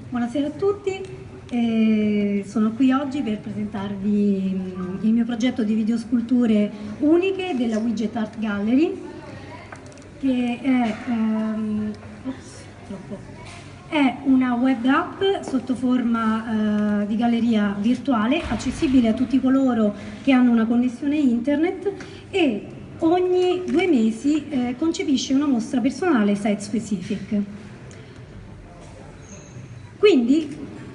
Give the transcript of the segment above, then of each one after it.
Buonasera a tutti, sono qui oggi per presentarvi il mio progetto di videosculture uniche della Widget Art Gallery, che è una web app sotto forma di galleria virtuale, accessibile a tutti coloro che hanno una connessione internet e ogni 2 mesi concepisce una mostra personale site specific. Quindi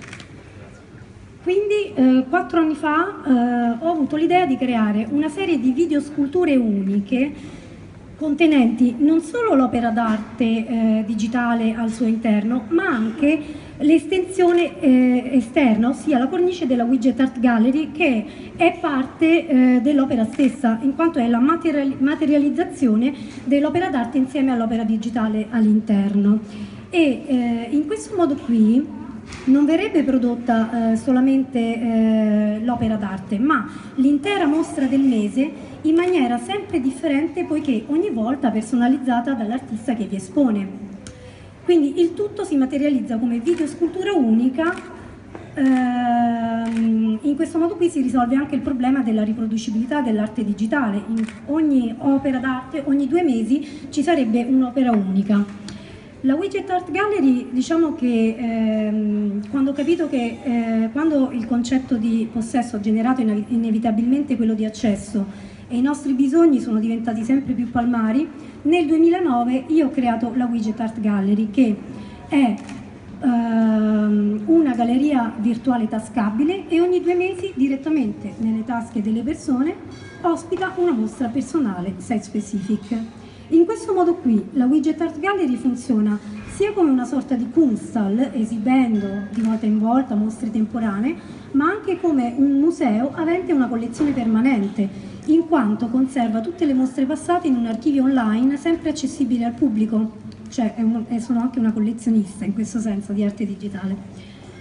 4 anni fa ho avuto l'idea di creare una serie di videosculture uniche contenenti non solo l'opera d'arte digitale al suo interno, ma anche l'estensione esterna, ossia la cornice della Widget Art Gallery, che è parte dell'opera stessa, in quanto è la materializzazione dell'opera d'arte insieme all'opera digitale all'interno. E in questo modo qui non verrebbe prodotta solamente l'opera d'arte, ma l'intera mostra del mese in maniera sempre differente, poiché ogni volta personalizzata dall'artista che vi espone. Quindi il tutto si materializza come videoscultura unica. In questo modo qui si risolve anche il problema della riproducibilità dell'arte digitale. In ogni opera d'arte, ogni 2 mesi ci sarebbe un'opera unica. La Widget Art Gallery, diciamo che quando ho capito che quando il concetto di possesso ha generato inevitabilmente quello di accesso e i nostri bisogni sono diventati sempre più palmari, nel 2009 io ho creato la Widget Art Gallery, che è una galleria virtuale tascabile e ogni 2 mesi direttamente nelle tasche delle persone ospita una mostra personale site specific. In questo modo qui la Widget Art Gallery funziona sia come una sorta di Kunsthal, esibendo di volta in volta mostre temporanee, ma anche come un museo avente una collezione permanente, in quanto conserva tutte le mostre passate in un archivio online sempre accessibile al pubblico, cioè sono anche una collezionista in questo senso di arte digitale.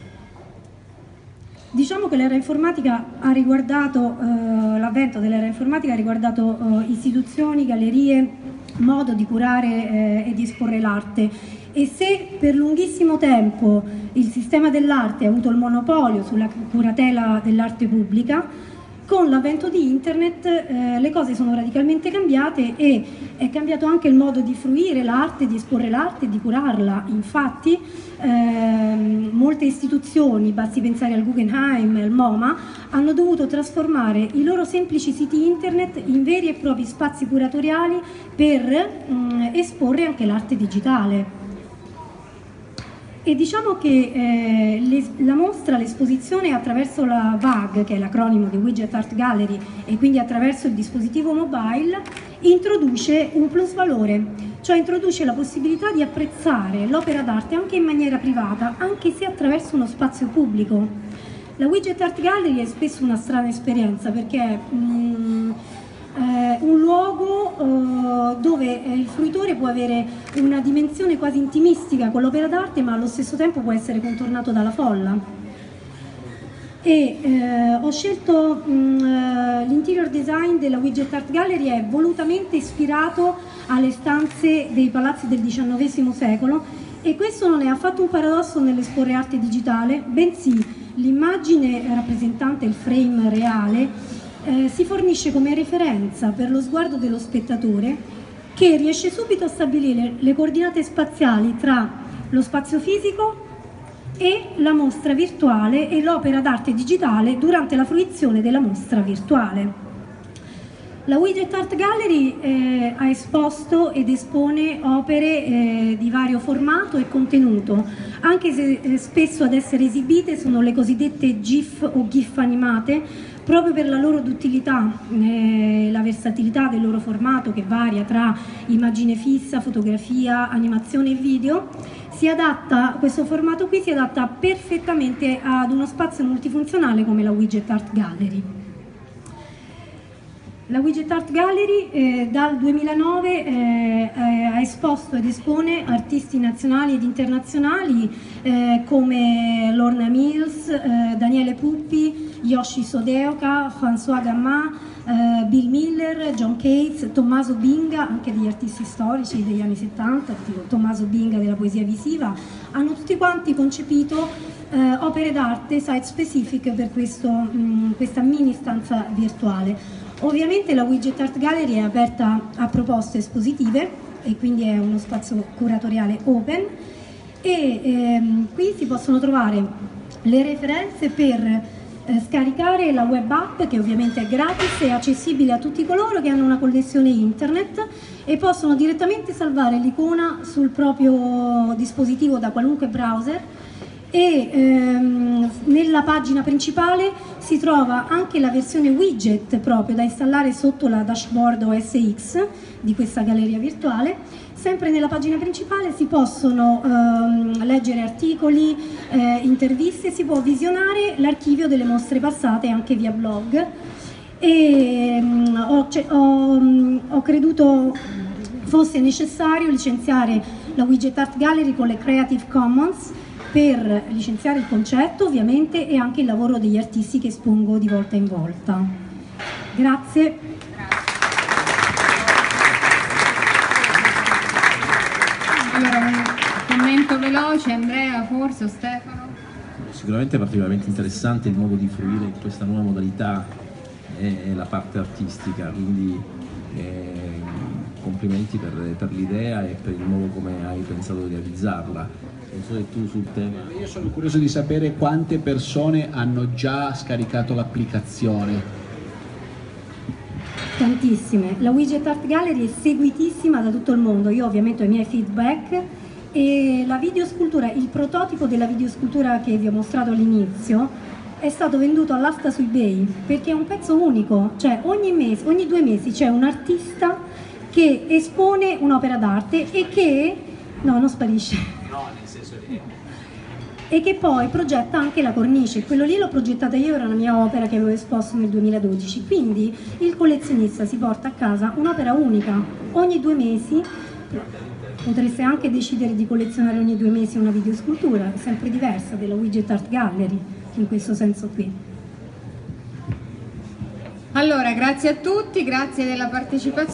Diciamo che l'era informatica ha riguardato, l'avvento dell'era informatica ha riguardato istituzioni, gallerie, modo di curare e di esporre l'arte, e se per lunghissimo tempo il sistema dell'arte ha avuto il monopolio sulla curatela dell'arte pubblica, con l'avvento di internet le cose sono radicalmente cambiate e è cambiato anche il modo di fruire l'arte, di esporre l'arte e di curarla. Infatti molte istituzioni, basti pensare al Guggenheim e al MoMA, hanno dovuto trasformare i loro semplici siti internet in veri e propri spazi curatoriali per esporre anche l'arte digitale. E diciamo che la mostra, l'esposizione attraverso la WAG, che è l'acronimo di Widget Art Gallery, e quindi attraverso il dispositivo mobile, introduce un plusvalore, cioè introduce la possibilità di apprezzare l'opera d'arte anche in maniera privata, anche se attraverso uno spazio pubblico. La Widget Art Gallery è spesso una strana esperienza, perché è un luogo dove il fruitore può avere una dimensione quasi intimistica con l'opera d'arte, ma allo stesso tempo può essere contornato dalla folla. E ho scelto l'interior design della Widget Art Gallery, è volutamente ispirato alle stanze dei palazzi del XIX secolo, e questo non è affatto un paradosso nell'esporre arte digitale, bensì l'immagine rappresentante il frame reale si fornisce come referenza per lo sguardo dello spettatore, che riesce subito a stabilire le coordinate spaziali tra lo spazio fisico e la mostra virtuale e l'opera d'arte digitale durante la fruizione della mostra virtuale. La Widget Art Gallery ha esposto ed espone opere di vario formato e contenuto, anche se spesso ad essere esibite sono le cosiddette GIF o GIF animate, proprio per la loro duttilità, la versatilità del loro formato, che varia tra immagine fissa, fotografia, animazione e video. Questo formato qui si adatta perfettamente ad uno spazio multifunzionale come la Widget Art Gallery. La Widget Art Gallery dal 2009 ha esposto ed espone artisti nazionali ed internazionali come Lorna Mills, Daniele Puppi, Yoshi Sodeoka, François Gamma, Bill Miller, John Cates, Tommaso Binga, anche degli artisti storici degli anni 70, tipo Tommaso Binga della poesia visiva. Hanno tutti quanti concepito opere d'arte site specific per questa mini stanza virtuale. Ovviamente la Widget Art Gallery è aperta a proposte espositive e quindi è uno spazio curatoriale open e qui si possono trovare le referenze per scaricare la web app, che ovviamente è gratis e accessibile a tutti coloro che hanno una connessione internet e possono direttamente salvare l'icona sul proprio dispositivo da qualunque browser. E nella pagina principale si trova anche la versione widget proprio da installare sotto la dashboard OS X di questa galleria virtuale. Sempre nella pagina principale si possono leggere articoli, interviste, si può visionare l'archivio delle mostre passate anche via blog. E ho creduto fosse necessario licenziare la Widget Art Gallery con le Creative Commons per licenziare il concetto ovviamente e anche il lavoro degli artisti che espongo di volta in volta. Grazie. Allora, un commento veloce, Andrea, forse, o Stefano? Sicuramente è particolarmente interessante il modo di fruire questa nuova modalità e la parte artistica, quindi complimenti per l'idea e per il modo come hai pensato di realizzarla. Non so se tu sul tema... Io sono curioso di sapere quante persone hanno già scaricato l'applicazione. Tantissime. La Widget Art Gallery è seguitissima da tutto il mondo. Io ovviamente ho i miei feedback e la videoscultura, il prototipo della videoscultura che vi ho mostrato all'inizio è stato venduto all'asta su eBay perché è un pezzo unico, cioè ogni 2 mesi c'è un artista che espone un'opera d'arte e che... no, non sparisce. E che poi progetta anche la cornice. Quello lì l'ho progettata io, era una mia opera che avevo esposto nel 2012, quindi il collezionista si porta a casa un'opera unica ogni 2 mesi. Potreste anche decidere di collezionare ogni 2 mesi una videoscultura, sempre diversa della Widget Art Gallery, in questo senso qui. Allora, grazie a tutti, grazie della partecipazione.